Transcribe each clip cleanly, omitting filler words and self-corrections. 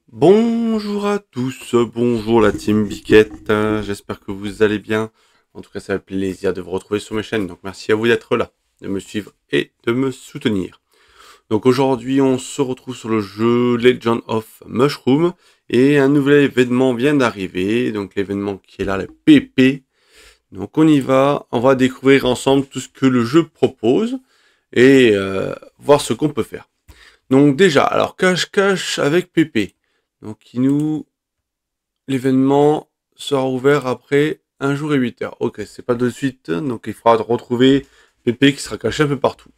Bonjour à tous, bonjour la team Biquette, j'espère que vous allez bien. En tout cas, ça fait plaisir de vous retrouver sur mes chaînes, donc merci à vous d'être là, de me suivre et de me soutenir. Donc aujourd'hui, on se retrouve sur le jeu Legend of Mushroom et un nouvel événement vient d'arriver, donc l'événement qui est là, le PP. Donc on y va, on va découvrir ensemble tout ce que le jeu propose et voir ce qu'on peut faire. Donc déjà, alors cache-cache avec PP. Donc l'événement sera ouvert après 1 jour et 8 heures. Ok, c'est pas de suite, donc il faudra retrouver PP qui sera caché un peu partout.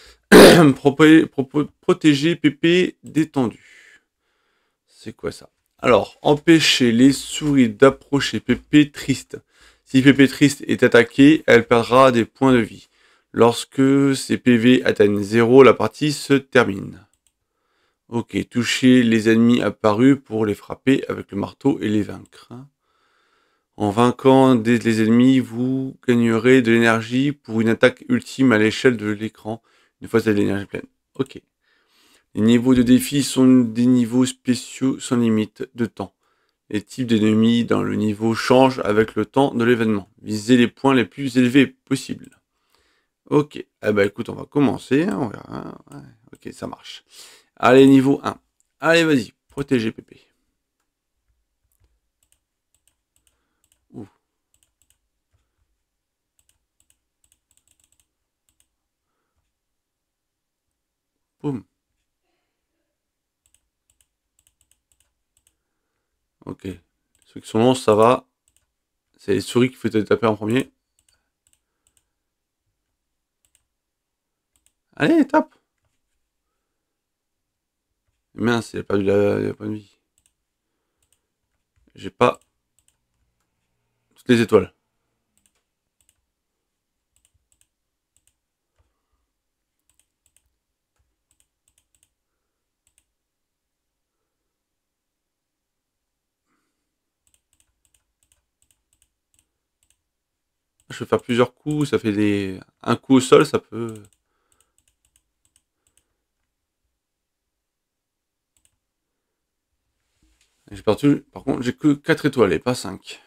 Protéger PP détendu. C'est quoi ça? Alors, empêcher les souris d'approcher PP triste. Si PP triste est attaquée, elle perdra des points de vie. Lorsque ses PV atteignent 0, la partie se termine. Ok, toucher les ennemis apparus pour les frapper avec le marteau et les vaincre. En vainquant les ennemis, vous gagnerez de l'énergie pour une attaque ultime à l'échelle de l'écran, une fois que vous avez l'énergie pleine. Ok. Les niveaux de défi sont des niveaux spéciaux sans limite de temps. Les types d'ennemis dans le niveau changent avec le temps de l'événement. Visez les points les plus élevés possibles. Ok. Eh ben écoute, on va commencer. On verra. Ouais. Ok, ça marche. Allez, niveau 1. Allez, vas-y. Protégez Pépé. Ouh. Boum. Ok. Ceux qui sont longs, ça va. C'est les souris qu'il faut taper en premier. Allez, tape. Mince, il a pas eu la bonne vie. J'ai pas toutes les étoiles. Je vais faire plusieurs coups, ça fait des... Un coup au sol, ça peut... J'ai perdu... Par contre, j'ai que 4 étoiles et pas 5.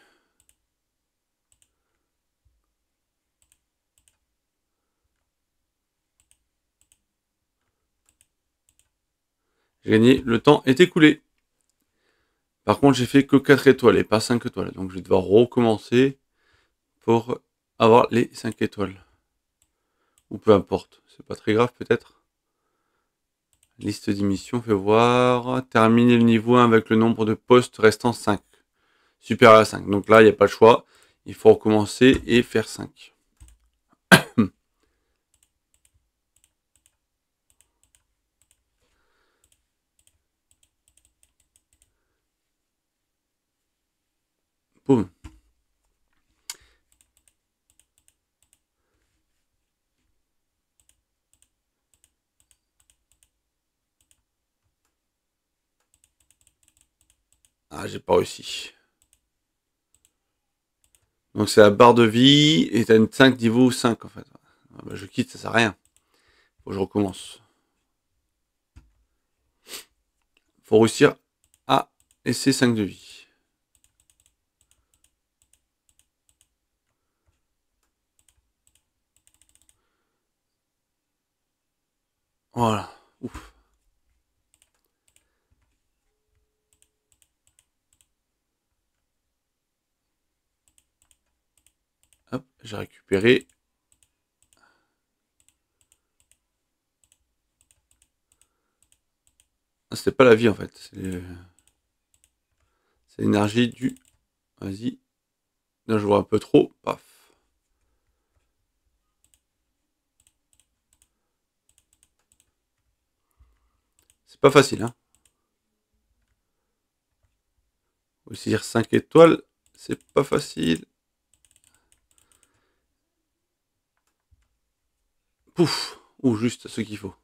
J'ai gagné, le temps est écoulé. Par contre, j'ai fait que 4 étoiles et pas 5 étoiles. Donc je vais devoir recommencer pour avoir les 5 étoiles. Ou peu importe, c'est pas très grave peut-être. Liste d'émissions, fait voir. Terminer le niveau 1 avec le nombre de postes restant 5. Supérieur à 5. Donc là, il n'y a pas le choix. Il faut recommencer et faire 5. Boum. Ah, j'ai pas réussi. Donc c'est la barre de vie et t'as une 5 niveau 5 en fait. Ah bah, je quitte, ça sert à rien. Faut que je recommence. Faut réussir à laisser 5 de vie. Voilà. Ouf. Hop, j'ai récupéré. Ah, c'était pas la vie en fait. C'est l'énergie du... Vas-y. Là, je vois un peu trop. Paf. C'est pas facile, hein. Aussi dire 5 étoiles, c'est pas facile. Pouf. Ou juste ce qu'il faut.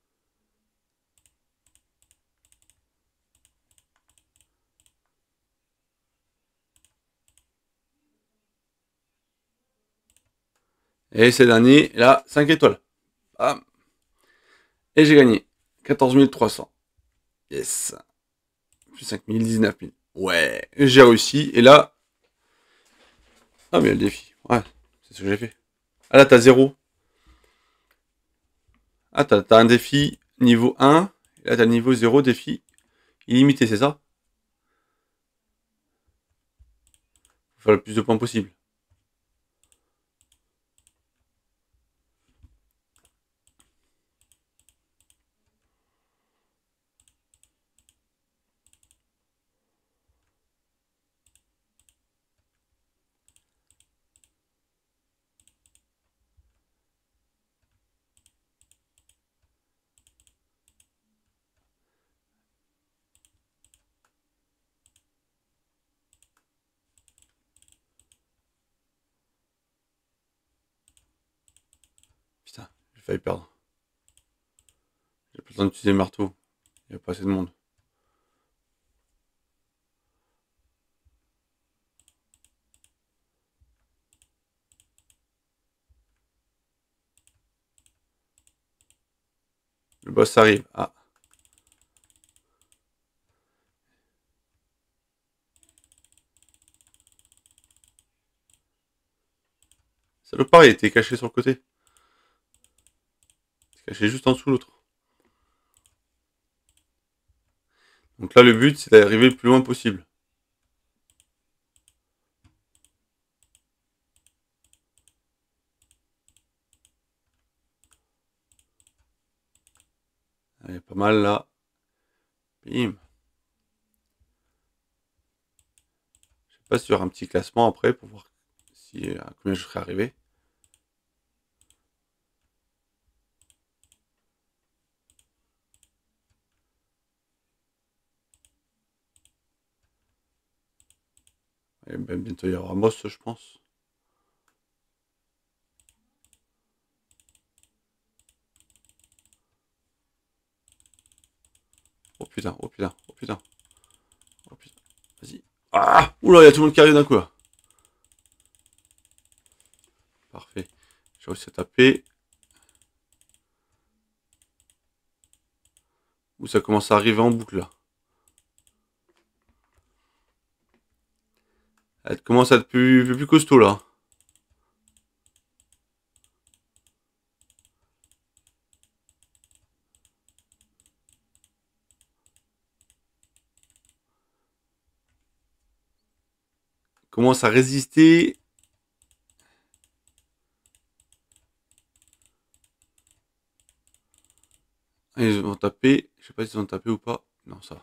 Et c'est dernier, là, 5 étoiles. Bam. Et j'ai gagné. 14 300. Yes. Plus 5000, 19000. Ouais, j'ai réussi. Et là... Ah, mais le défi. Ouais, c'est ce que j'ai fait. Ah là, t'as 0. Ah, t'as un défi niveau 1. Et là, t'as le niveau 0, défi illimité, c'est ça? Faut faire le plus de points possible. Putain, j'ai failli perdre. J'ai pas le temps d'utiliser le marteau. Il n'y a pas assez de monde. Le boss arrive. Ah. Salopard, il était caché sur le côté. Il était caché juste en dessous l'autre. Donc là, le but, c'est d'arriver le plus loin possible. Il y a pas mal là. Bim. Je sais pas s'il y aura un petit classement après pour voir si, à combien je serai arrivé. Et ben, bientôt il y aura un boss, je pense. Oh putain, oh putain, oh putain. Oh putain. Vas-y. Ah. Oula, il y a tout le monde qui arrive d'un coup là. Parfait. J'ai réussi à taper. Où ça commence à arriver en boucle là. Elle commence à être plus costaud là. Commence à résister. Ils vont taper. Je sais pas s'ils ont tapé ou pas. Non, ça.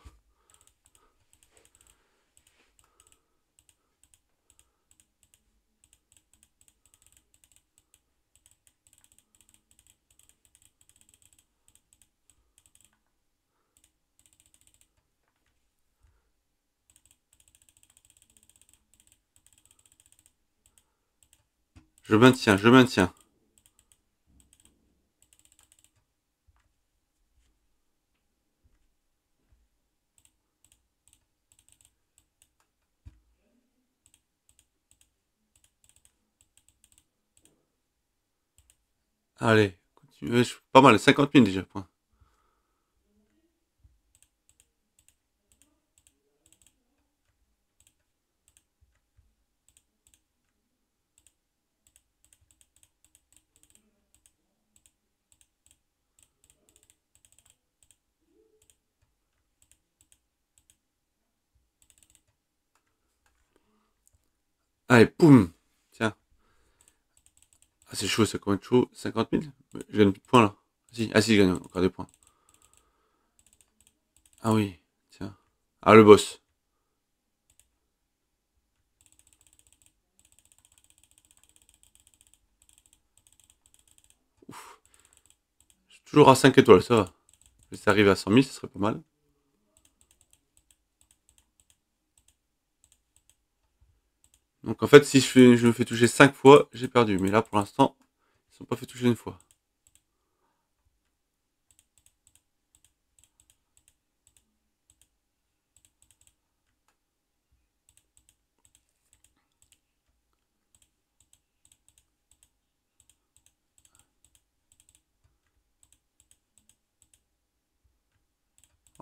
Je maintiens, je maintiens. Allez, continuez. Pas mal, 50 000 déjà. Point. Allez, poum. Tiens. Ah, c'est chaud, ça commence à être chaud. 50 000. Je gagne plus de points là. Si. Ah si, je gagne encore des points. Ah oui, tiens. Ah, le boss. Ouf. Je suis toujours à 5 étoiles, ça va. Si ça arrive à 100 000, ce serait pas mal. Donc en fait, si je me fais toucher 5 fois, j'ai perdu. Mais là, pour l'instant, ils ne sont pas fait toucher une fois.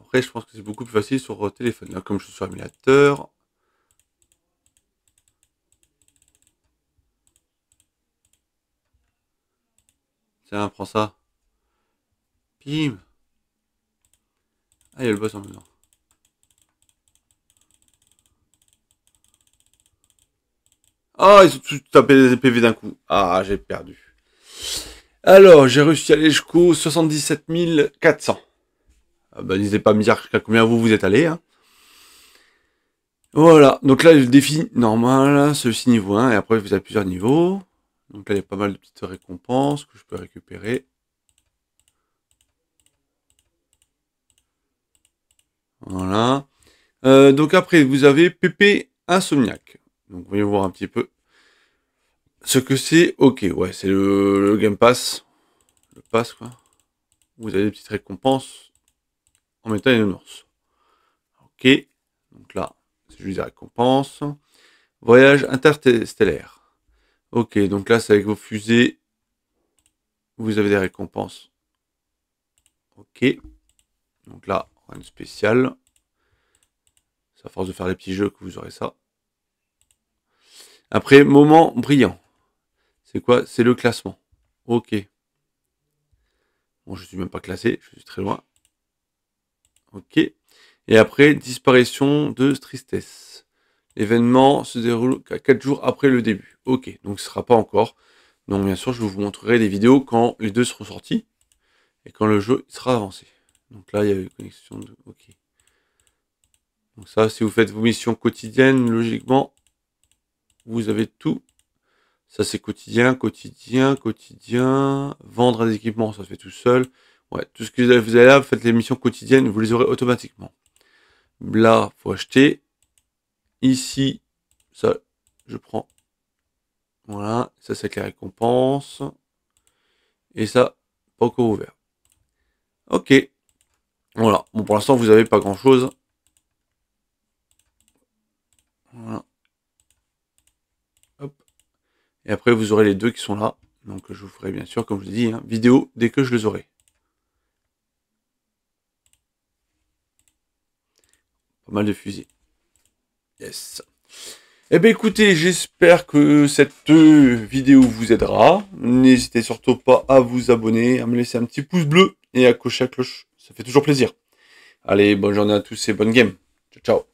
Après, je pense que c'est beaucoup plus facile sur téléphone. Là, comme je suis sur émulateur. Tiens, prends ça. Bim. Ah, il y a le boss en même temps. Ah, ils ont tous tapé des PV d'un coup. Ah, j'ai perdu. Alors, j'ai réussi à aller jusqu'au 77 400. Ah bah, n'hésitez pas à me dire jusqu'à combien vous êtes allé. Hein. Voilà, donc là, le défi normal, celui-ci niveau 1, et après, vous avez plusieurs niveaux. Donc là, il y a pas mal de petites récompenses que je peux récupérer. Voilà. Donc après, vous avez PP Insomniac. Donc, voyons voir un petit peu ce que c'est. Ok, ouais, c'est le Game Pass. Le Pass, quoi. Vous avez des petites récompenses en mettant une ours. Ok, donc là, c'est juste des récompenses. Voyage interstellaire. Ok, donc là, c'est avec vos fusées. Vous avez des récompenses. Ok. Donc là, rien de spécial. C'est à force de faire les petits jeux que vous aurez ça. Après, moment brillant. C'est quoi? C'est le classement. Ok. Bon, je suis même pas classé, je suis très loin. Ok. Et après, disparition de tristesse. L'événement se déroule 4 jours après le début. Ok, donc ce ne sera pas encore. Donc bien sûr, je vous montrerai des vidéos quand les deux seront sortis. Et quand le jeu sera avancé. Donc là, il y a une connexion de... Ok. Donc ça, si vous faites vos missions quotidiennes, logiquement, vous avez tout. Ça, c'est quotidien, quotidien, quotidien. Vendre des équipements, ça se fait tout seul. Ouais, tout ce que vous avez là, vous faites les missions quotidiennes, vous les aurez automatiquement. Là, faut acheter. Ici, ça, je prends. Voilà, ça, c'est les récompenses. Et ça, pas encore ouvert. Ok. Voilà. Bon, pour l'instant, vous n'avez pas grand-chose. Voilà. Hop. Et après, vous aurez les deux qui sont là. Donc, je vous ferai bien sûr, comme je l'ai dit, hein, vidéo dès que je les aurai. Pas mal de fusils. Yes. Eh bien, écoutez, j'espère que cette vidéo vous aidera. N'hésitez surtout pas à vous abonner, à me laisser un petit pouce bleu et à cocher la cloche. Ça fait toujours plaisir. Allez, bonne journée à tous et bonne game. Ciao, ciao.